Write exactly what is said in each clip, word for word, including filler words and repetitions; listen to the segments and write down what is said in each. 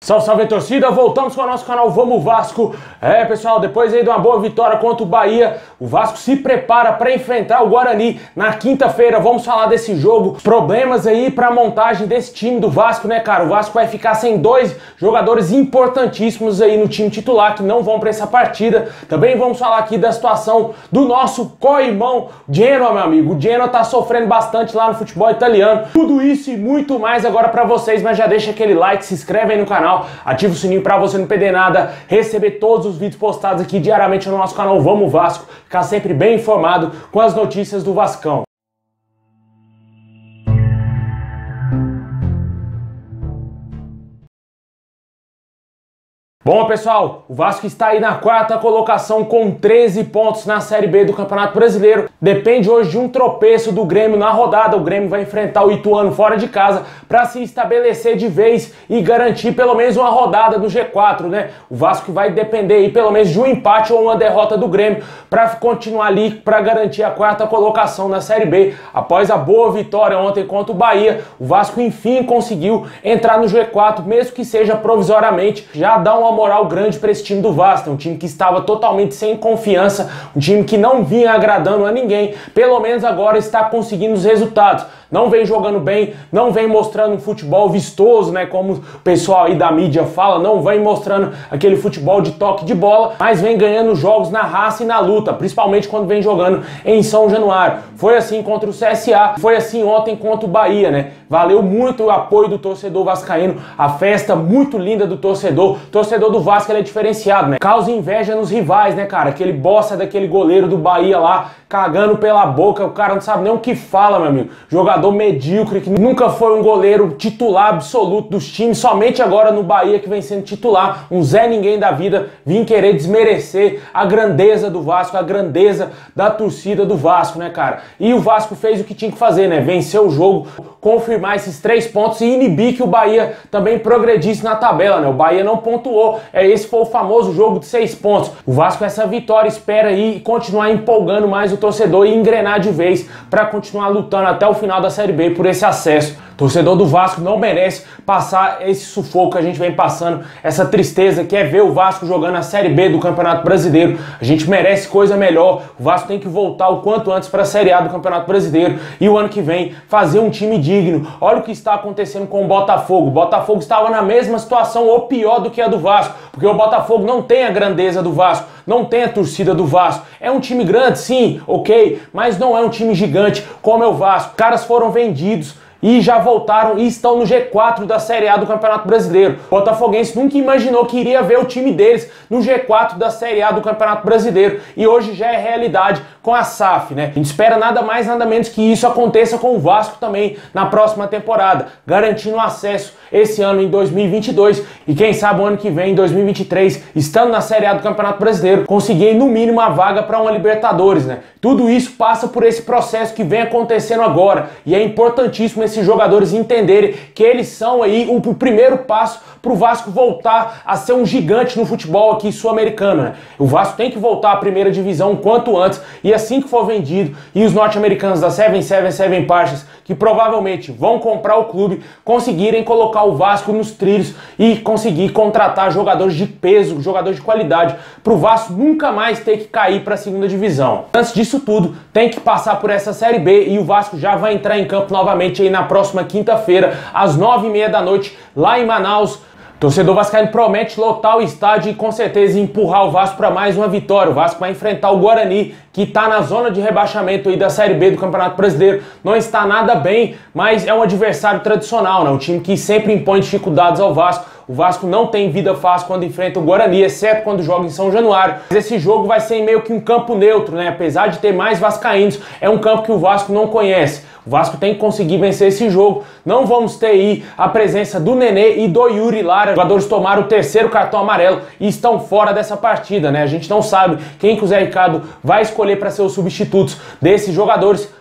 Salve, salve torcida, voltamos com o nosso canal Vamos Vasco. É pessoal, depois aí de uma boa vitória contra o Bahia, o Vasco se prepara para enfrentar o Guarani na quinta-feira. Vamos falar desse jogo, problemas aí para a montagem desse time do Vasco, né cara? O Vasco vai ficar sem dois jogadores importantíssimos aí no time titular que não vão para essa partida. Também vamos falar aqui da situação do nosso co-irmão Genoa, meu amigo. O Genoa tá sofrendo bastante lá no futebol italiano. Tudo isso e muito mais agora para vocês, mas já deixa aquele like, se inscreve aí no canal, ativa o sininho para você não perder nada, receber todos os vídeos postados aqui diariamente no nosso canal Vamos Vasco, ficar sempre bem informado com as notícias do Vascão. Bom, pessoal, o Vasco está aí na quarta colocação com treze pontos na Série B do Campeonato Brasileiro. Depende hoje de um tropeço do Grêmio na rodada. O Grêmio vai enfrentar o Ituano fora de casa para se estabelecer de vez e garantir pelo menos uma rodada do G quatro, né? O Vasco vai depender aí pelo menos de um empate ou uma derrota do Grêmio para continuar ali, para garantir a quarta colocação na Série B. Após a boa vitória ontem contra o Bahia, o Vasco enfim conseguiu entrar no G quatro, mesmo que seja provisoriamente. Já dá uma moral grande para esse time do Vasco, um time que estava totalmente sem confiança, um time que não vinha agradando a ninguém, pelo menos agora está conseguindo os resultados. Não vem jogando bem, não vem mostrando um futebol vistoso, né, como o pessoal aí da mídia fala, não vem mostrando aquele futebol de toque de bola, mas vem ganhando jogos na raça e na luta, principalmente quando vem jogando em São Januário. Foi assim contra o C S A, foi assim ontem contra o Bahia, né? Valeu muito o apoio do torcedor vascaíno, a festa muito linda do torcedor. O torcedor do Vasco, ele é diferenciado, né? Causa inveja nos rivais, né, cara? Aquele bosta daquele goleiro do Bahia lá, cagando pela boca, o cara não sabe nem o que fala, meu amigo. Jogador medíocre, que nunca foi um goleiro titular absoluto dos times, somente agora no Bahia que vem sendo titular, um Zé Ninguém da vida, vim querer desmerecer a grandeza do Vasco, a grandeza da torcida do Vasco, né, cara? E o Vasco fez o que tinha que fazer, né? Vencer o jogo, confirmar esses três pontos e inibir que o Bahia também progredisse na tabela, né? O Bahia não pontuou, é, esse foi o famoso jogo de seis pontos. O Vasco, essa vitória, espera aí continuar empolgando mais o torcedor e engrenar de vez para continuar lutando até o final da Série B por esse acesso. O torcedor do Vasco não merece passar esse sufoco que a gente vem passando, essa tristeza que é ver o Vasco jogando a Série B do Campeonato Brasileiro. A gente merece coisa melhor. O Vasco tem que voltar o quanto antes para a Série A do Campeonato Brasileiro e o ano que vem fazer um time digno. Olha o que está acontecendo com o Botafogo. O Botafogo estava na mesma situação ou pior do que a do Vasco, porque o Botafogo não tem a grandeza do Vasco, não tem a torcida do Vasco. É um time grande, sim, ok, mas não é um time gigante como é o Vasco. Os caras foram vendidos e já voltaram e estão no G quatro da Série A do Campeonato Brasileiro. O botafoguense nunca imaginou que iria ver o time deles no G quatro da Série A do Campeonato Brasileiro e hoje já é realidade com a S A F, né? A gente espera nada mais, nada menos que isso aconteça com o Vasco também na próxima temporada, garantindo acesso esse ano em dois mil e vinte e dois e quem sabe o ano que vem, em dois mil e vinte e três, estando na Série A do Campeonato Brasileiro, conseguir no mínimo a vaga para uma Libertadores, né? Tudo isso passa por esse processo que vem acontecendo agora e é importantíssimo esses jogadores entenderem que eles são aí o primeiro passo para o Vasco voltar a ser um gigante no futebol aqui sul-americano, né? O Vasco tem que voltar à primeira divisão o quanto antes e assim que for vendido e os norte-americanos da sete sete sete Partners, que provavelmente vão comprar o clube, conseguirem colocar o Vasco nos trilhos e conseguir contratar jogadores de peso, jogadores de qualidade, para o Vasco nunca mais ter que cair para a segunda divisão. Antes disso tudo, tem que passar por essa Série B e o Vasco já vai entrar em campo novamente aí na próxima quinta-feira, às nove e meia da noite, lá em Manaus. Torcedor vascaíno promete lotar o estádio e com certeza empurrar o Vasco para mais uma vitória. O Vasco vai enfrentar o Guarani, que está na zona de rebaixamento aí da Série B do Campeonato Brasileiro. Não está nada bem, mas é um adversário tradicional, né? Um time que sempre impõe dificuldades ao Vasco. O Vasco não tem vida fácil quando enfrenta o Guarani, exceto quando joga em São Januário. Mas esse jogo vai ser meio que um campo neutro, né? Apesar de ter mais vascaínos, é um campo que o Vasco não conhece. O Vasco tem que conseguir vencer esse jogo. Não vamos ter aí a presença do Nenê e do Yuri Lara. Os jogadores tomaram o terceiro cartão amarelo e estão fora dessa partida, né? A gente não sabe quem que o Zé Ricardo vai escolher para ser os substitutos desses jogadores.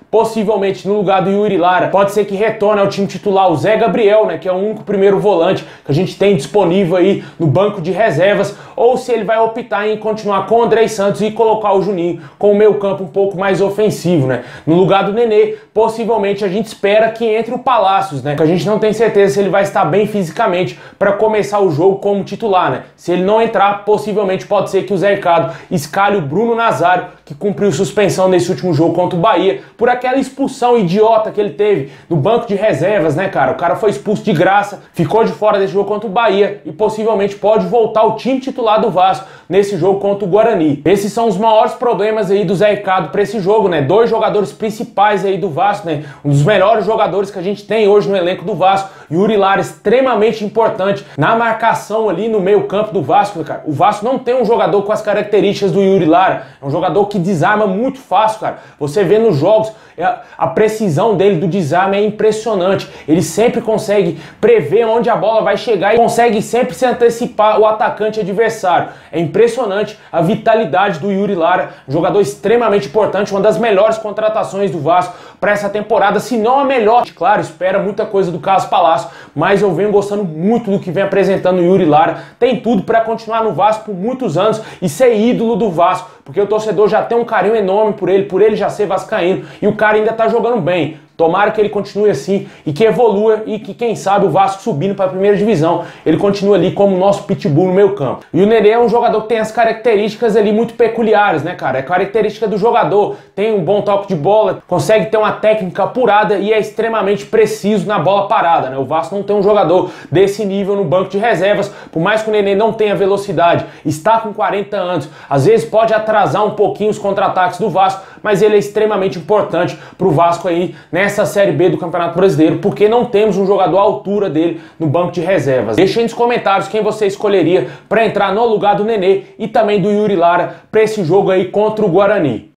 possivelmente no lugar do Yuri Lara, pode ser que retorne ao time titular o Zé Gabriel, né, que é o único primeiro volante que a gente tem disponível aí no banco de reservas, ou se ele vai optar em continuar com o Andrei Santos e colocar o Juninho com o meio campo um pouco mais ofensivo, né. No lugar do Nenê, possivelmente a gente espera que entre o Palácios, né, que a gente não tem certeza se ele vai estar bem fisicamente para começar o jogo como titular, né. Se ele não entrar, possivelmente pode ser que o Zé Ricardo escalhe o Bruno Nazário, que cumpriu suspensão nesse último jogo contra o Bahia, por aquela expulsão idiota que ele teve no banco de reservas, né, cara? O cara foi expulso de graça, ficou de fora desse jogo contra o Bahia e possivelmente pode voltar ao time titular do Vasco nesse jogo contra o Guarani. Esses são os maiores problemas aí do Zé Ricardo para esse jogo, né? Dois jogadores principais aí do Vasco, né? Um dos melhores jogadores que a gente tem hoje no elenco do Vasco, Yuri Lara, extremamente importante na marcação ali no meio campo do Vasco, cara. O Vasco não tem um jogador com as características do Yuri Lara, é um jogador que desarma muito fácil, cara. Você vê nos jogos, a precisão dele do desarme é impressionante. Ele sempre consegue prever onde a bola vai chegar e consegue sempre se antecipar o atacante adversário. É impressionante a vitalidade do Yuri Lara, um jogador extremamente importante, uma das melhores contratações do Vasco para essa temporada, se não a melhor. Claro, espera muita coisa do Carlos Palácio, mas eu venho gostando muito do que vem apresentando o Yuri Lara. Tem tudo para continuar no Vasco por muitos anos e ser ídolo do Vasco, porque o torcedor já tem um carinho enorme por ele, por ele já ser vascaíno, e o cara ainda tá jogando bem. Tomara que ele continue assim e que evolua e que, quem sabe, o Vasco subindo para a primeira divisão, ele continue ali como o nosso pitbull no meio campo. E o Nenê é um jogador que tem as características ali muito peculiares, né, cara? É característica do jogador, tem um bom toque de bola, consegue ter uma técnica apurada e é extremamente preciso na bola parada, né? O Vasco não tem um jogador desse nível no banco de reservas, por mais que o Nenê não tenha velocidade, está com quarenta anos, às vezes pode atrasar um pouquinho os contra-ataques do Vasco, mas ele é extremamente importante para o Vasco aí, né? Essa Série B do Campeonato Brasileiro, porque não temos um jogador à altura dele no banco de reservas. Deixa aí nos comentários quem você escolheria para entrar no lugar do Nenê e também do Yuri Lara para esse jogo aí contra o Guarani.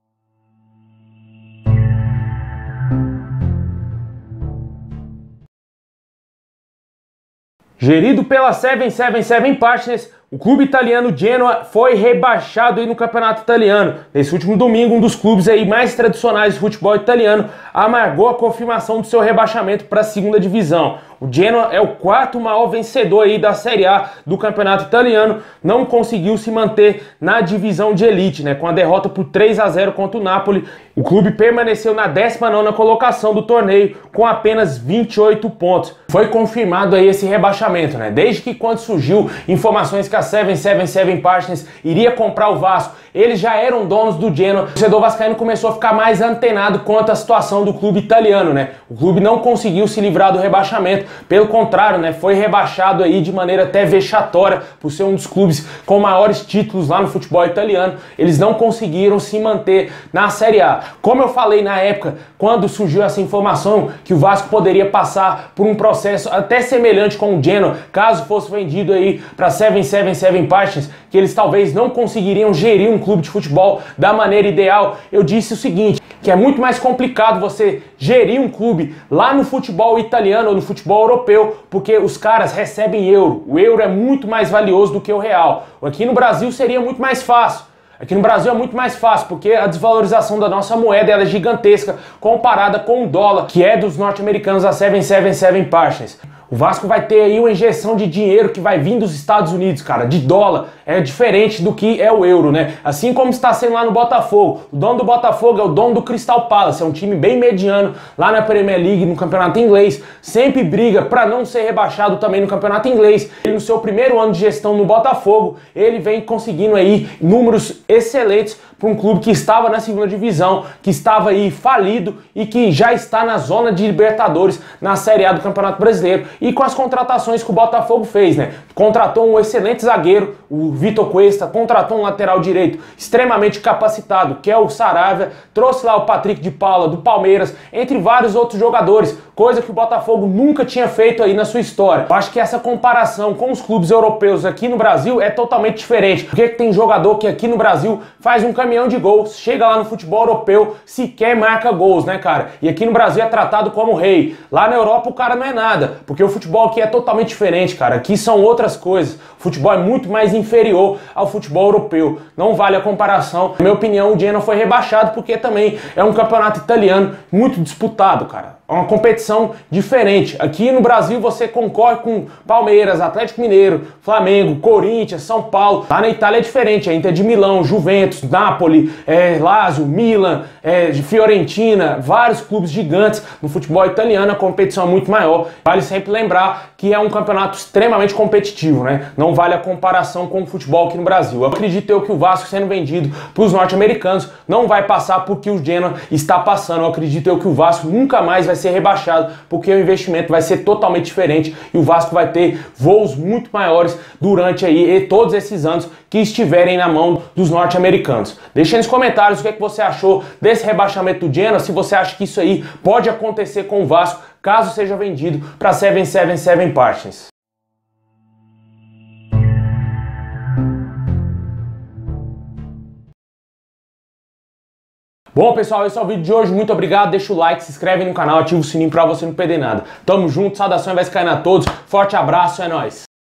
Gerido pela sete sete sete Partners, o clube italiano Genoa foi rebaixado aí no campeonato italiano. Nesse último domingo, um dos clubes aí mais tradicionais do futebol italiano amargou a confirmação do seu rebaixamento para a segunda divisão. O Genoa é o quarto maior vencedor aí da Série A do campeonato italiano, não conseguiu se manter na divisão de elite, né? Com a derrota por três a zero contra o Napoli, o clube permaneceu na décima nona colocação do torneio com apenas vinte e oito pontos. Foi confirmado aí esse rebaixamento, né? Desde que quando surgiu informações que a sete sete sete Partners iria comprar o Vasco, eles já eram donos do Genoa. O torcedor vascaíno começou a ficar mais antenado quanto à situação do clube italiano, né? O clube não conseguiu se livrar do rebaixamento, pelo contrário, né? Foi rebaixado aí de maneira até vexatória por ser um dos clubes com maiores títulos lá no futebol italiano. Eles não conseguiram se manter na Série A. Como eu falei na época, quando surgiu essa informação que o Vasco poderia passar por um processo até semelhante com o Genoa, caso fosse vendido aí para sete sete sete Partners, que eles talvez não conseguiriam gerir um clube de futebol da maneira ideal, eu disse o seguinte, que é muito mais complicado você gerir um clube lá no futebol italiano ou no futebol europeu, porque os caras recebem euro. O euro é muito mais valioso do que o real. Aqui no Brasil seria muito mais fácil. Aqui no Brasil é muito mais fácil, porque a desvalorização da nossa moeda ela é gigantesca comparada com o dólar, que é dos norte-americanos da sete sete sete Partners. O Vasco vai ter aí uma injeção de dinheiro que vai vir dos Estados Unidos, cara, de dólar. É diferente do que é o euro, né? Assim como está sendo lá no Botafogo. O dono do Botafogo é o dono do Crystal Palace. É um time bem mediano lá na Premier League, no campeonato inglês. Sempre briga para não ser rebaixado também no campeonato inglês. Ele, no seu primeiro ano de gestão no Botafogo, ele vem conseguindo aí números excelentes para um clube que estava na segunda divisão, que estava aí falido e que já está na zona de Libertadores na Série A do Campeonato Brasileiro. E com as contratações que o Botafogo fez, né? Contratou um excelente zagueiro, o Vitor Cuesta, contratou um lateral direito extremamente capacitado, que é o Saravia, trouxe lá o Patrick de Paula do Palmeiras, entre vários outros jogadores, coisa que o Botafogo nunca tinha feito aí na sua história. Eu acho que essa comparação com os clubes europeus aqui no Brasil é totalmente diferente. Porque tem jogador que aqui no Brasil faz um caminhão de gols, chega lá no futebol europeu, sequer marca gols, né, cara? E aqui no Brasil é tratado como rei. Lá na Europa o cara não é nada, porque o futebol aqui é totalmente diferente, cara. Aqui são outras coisas. O futebol é muito mais inferior ao futebol europeu. Não vale a comparação. Na minha opinião, o Genoa foi rebaixado porque também é um campeonato italiano muito disputado, cara. É uma competição diferente. Aqui no Brasil você concorre com Palmeiras, Atlético Mineiro, Flamengo, Corinthians, São Paulo. Lá na Itália é diferente. É Inter de Milão, Juventus, Napoli, é, Lazio, Milan, é, Fiorentina, vários clubes gigantes. No futebol italiano a competição é muito maior. Vale sempre lembrar que é um campeonato extremamente competitivo, né? Não vale a comparação com o futebol aqui no Brasil. Eu acredito eu que o Vasco sendo vendido para os norte-americanos não vai passar porque o Genoa está passando. Eu acredito eu que o Vasco nunca mais vai ser rebaixado, porque o investimento vai ser totalmente diferente e o Vasco vai ter voos muito maiores durante aí todos esses anos que estiverem na mão dos norte-americanos. Deixa aí nos comentários o que é que você achou desse rebaixamento do Genoa, se você acha que isso aí pode acontecer com o Vasco, caso seja vendido para sete sete sete Partners. Bom, pessoal, esse é o vídeo de hoje. Muito obrigado. Deixa o like, se inscreve no canal, ativa o sininho pra você não perder nada. Tamo junto, saudação vascaína a todos. Forte abraço, é nóis.